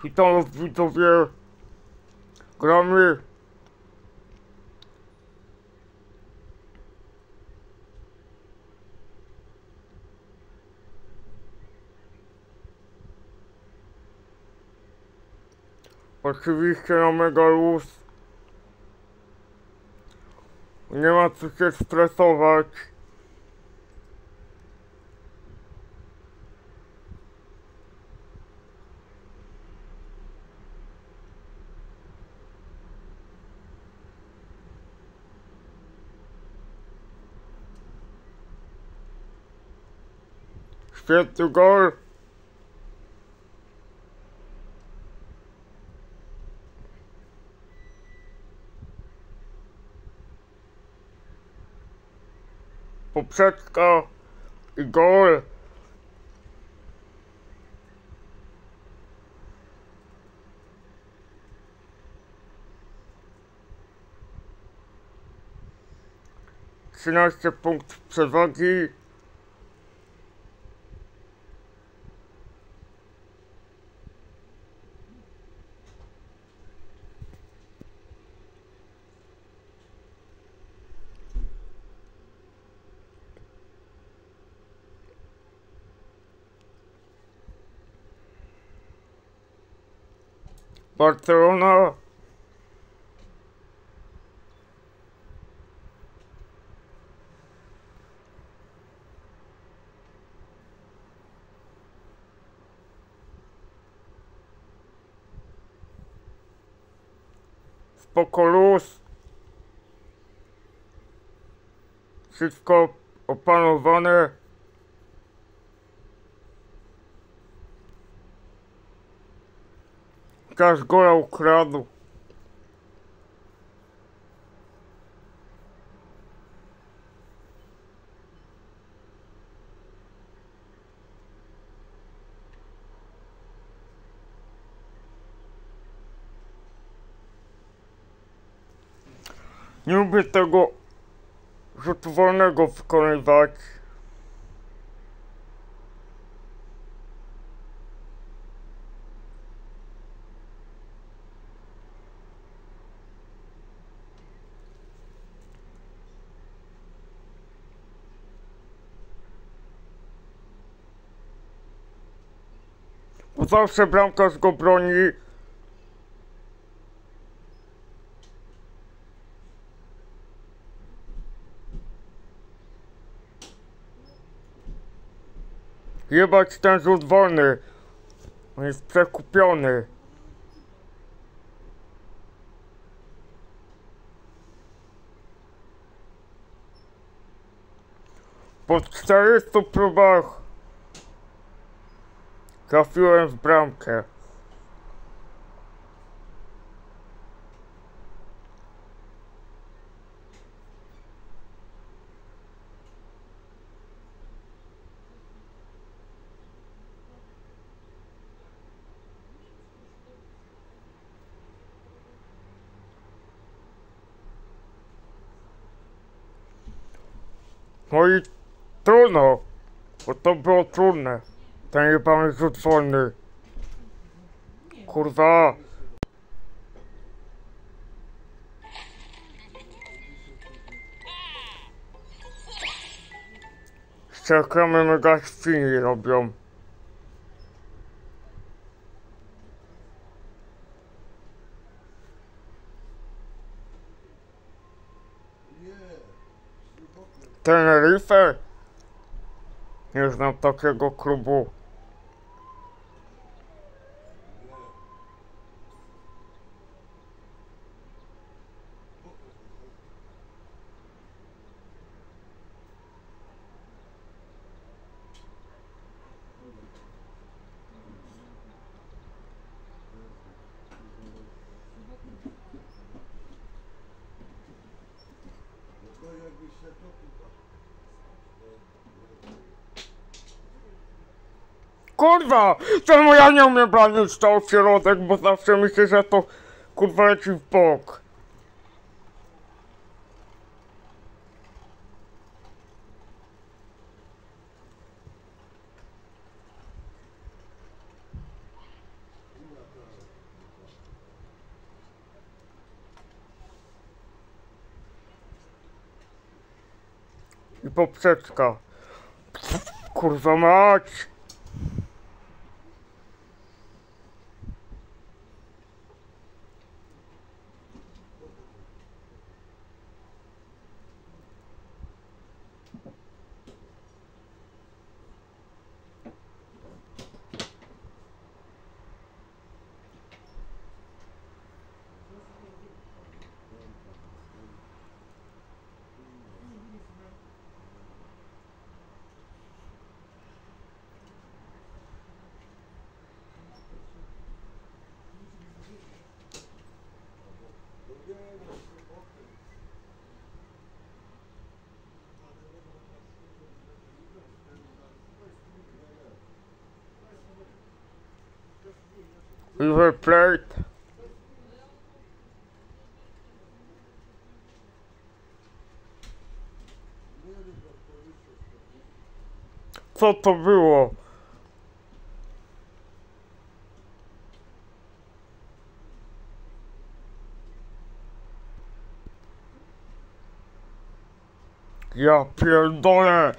Witam was widzowie. Gramy. Oczywiście na Mega Luz. Nie ma co się stresować. Świetny gol. Poprzeczka i gol. Trzynaście punktów przewagi. Barcelona. Spoko luz. Wszystko opanowane. Każ gola ukradł. Nie lubię tego rzutu wolnego wykonywać. Bo zawsze bramkarz go broni. Jebać ten rzut wolny. On jest przekupiony. Po 400 próbach trafiłem w bramkę. No i trudno, bo to było trudne. Ten jebany rzut wolny. Kurwa. Jeszcze reklamy mega świni robią. Tenerife? Nie znam takiego klubu. Kurwa! Czemu ja nie umiem bronić to w środek, bo zawsze myślę, że to kurwa leci w bok. i poprzeczka. Kurwa mać! River Plate. Co to było? Ja pierdolę!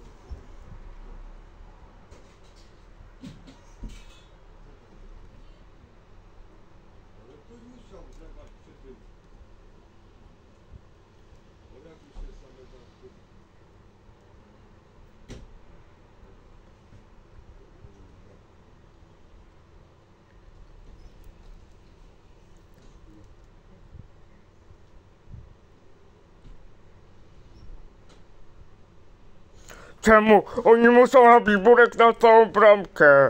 Czemu oni muszą robić burek na całą bramkę?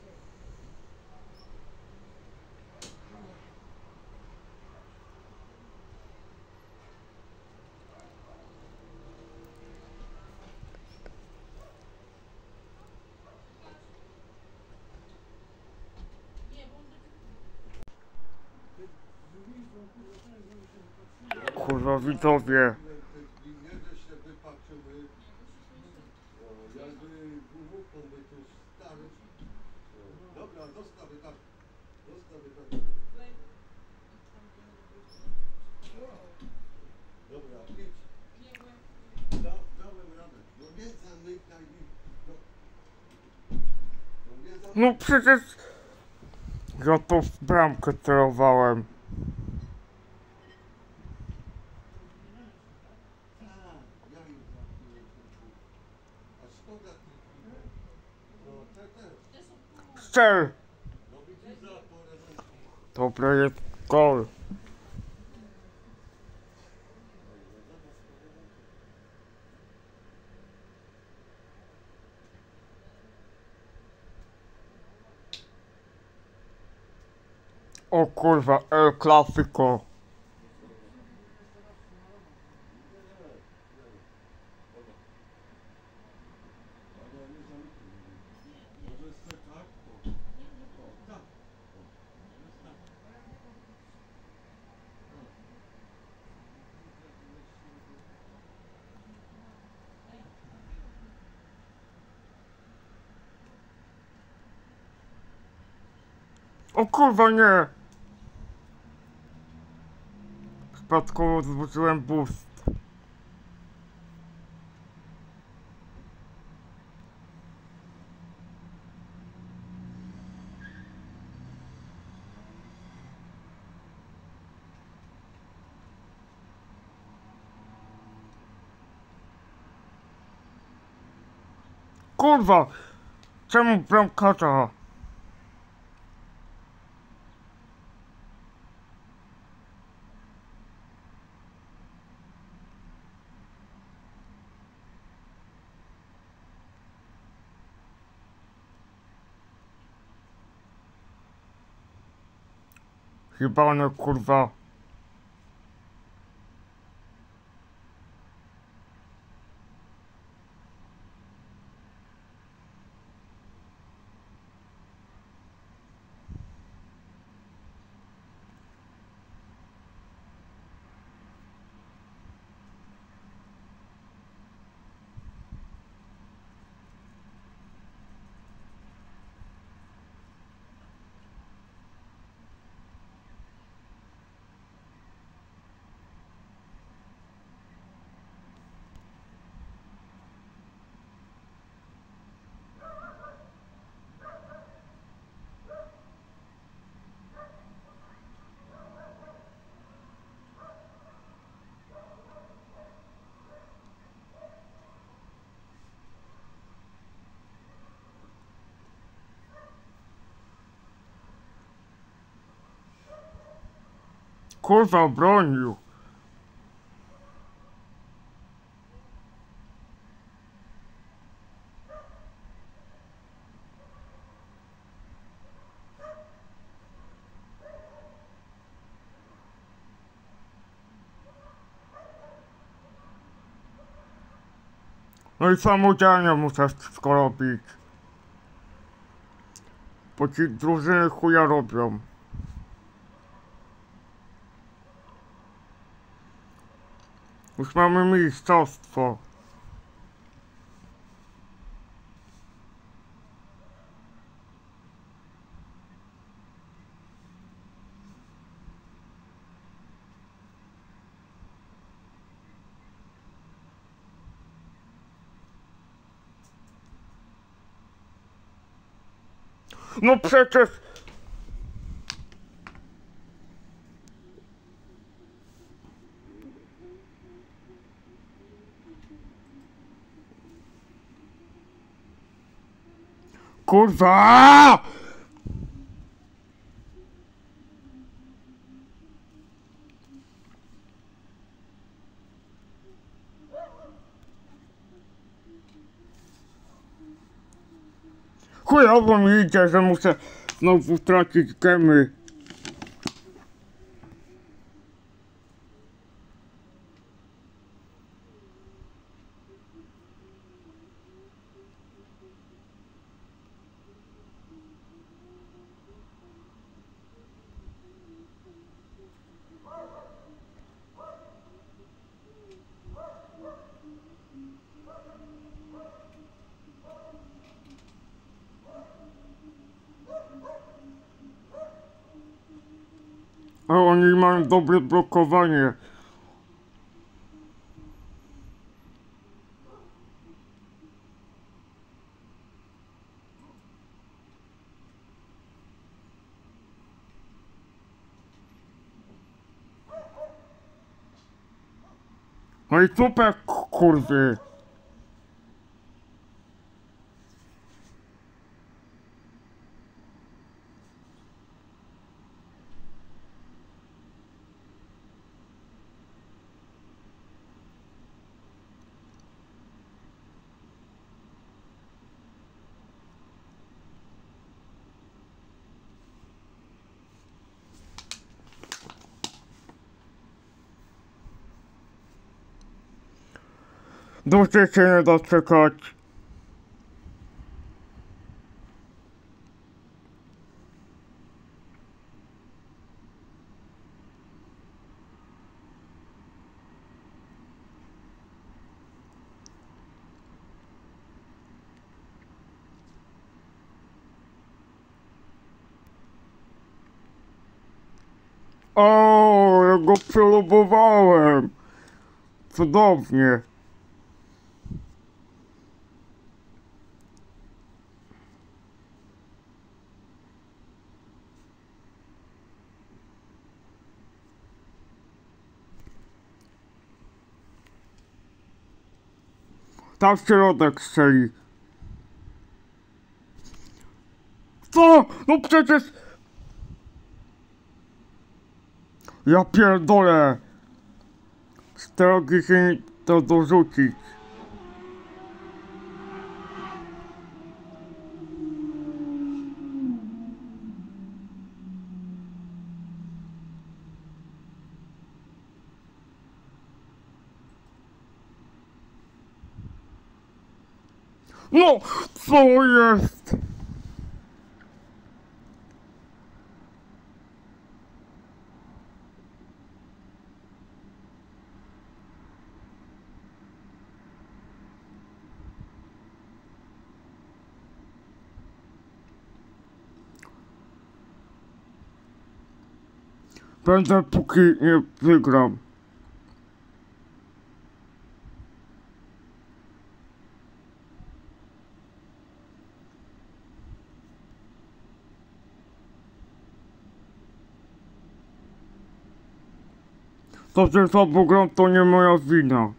Kurwa widzowie. Dobra, dostawy tak. Dobra, idź. Dałem radę. No nie zamykaj ich. No nie zamykaj. No przecież... Ja to w bramkę celowałem. Ja im trafiłem. A szkoda tych piłek. No te. Strzel! No widzisz za to rezerwę. Dobra, jest gol. O kurwa, El Clasico. O kurwa nie! Przypadkowo zwróciłem boost. Kurwa! Czemu bramkarza? Jebane kurwa. kurwa bronił. No i samodzielnie muszę wszystko robić. Bo ci drużyny chuja robią. Już mamy mistrzostwo. No przecież... Kurwa! Chujowo mi idzie, że muszę znowu tracić gemy. A oni mają dobre blokowanie. No i super kurwy. Dłużej się nie da czekać. O, ja go przelubowałem. Cudownie. Tam w środek strzeli. Co? No przecież... Ja pierdolę. Z drogi się nie da dorzucić. No, co jest? Będę póki nie wygram. To, że słabo gram, to nie moja wina.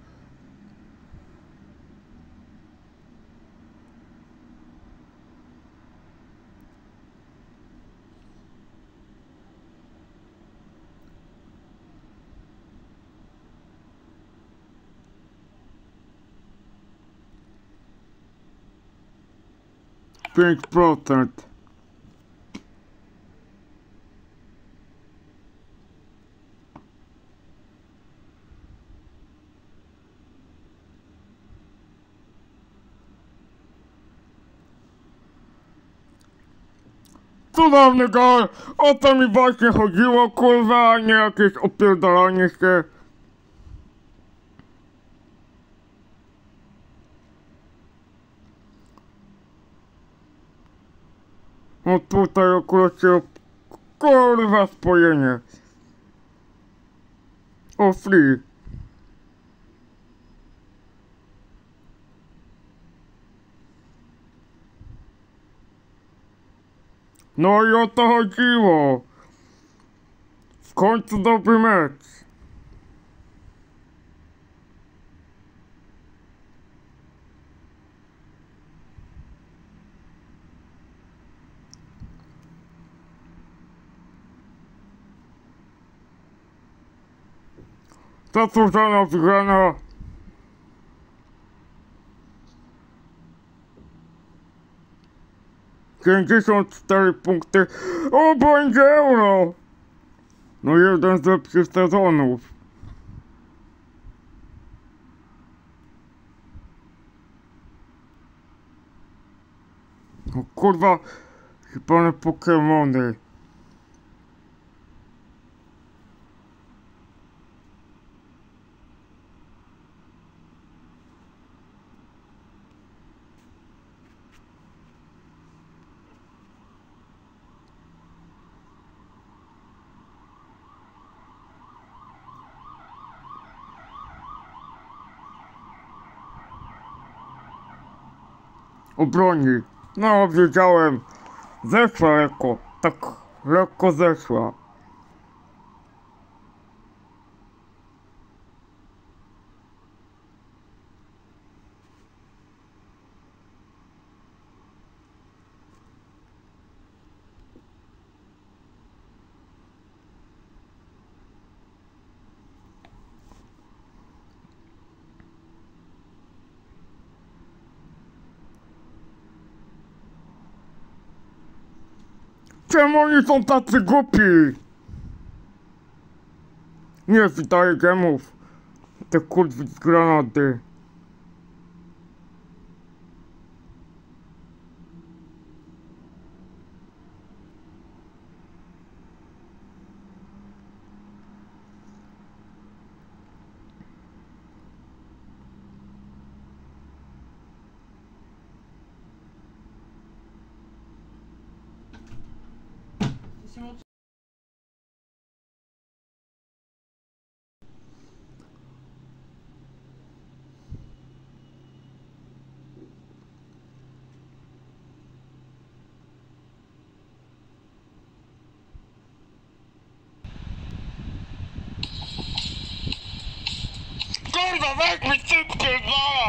5%. Cudowny gol! O to mi właśnie chodziło, kurwa, a nie jakieś opierdalanie się. O tutaj akurat się, kurwa, spojenie. O free. No i o to chodziło. W końcu dobry mecz. Zasłużona wygrana. ...54 punkty. O, będzie euro! No jeden z lepszych sezonów. O kurwa, jebane Pokemony. Obroni. No, wiedziałem. Zeszła lekko. Tak lekko zeszła. Czemu oni są tacy głupi? Nie wydaje gemów. Te kurwy z granaty. Kurwa, weź mi szybciej,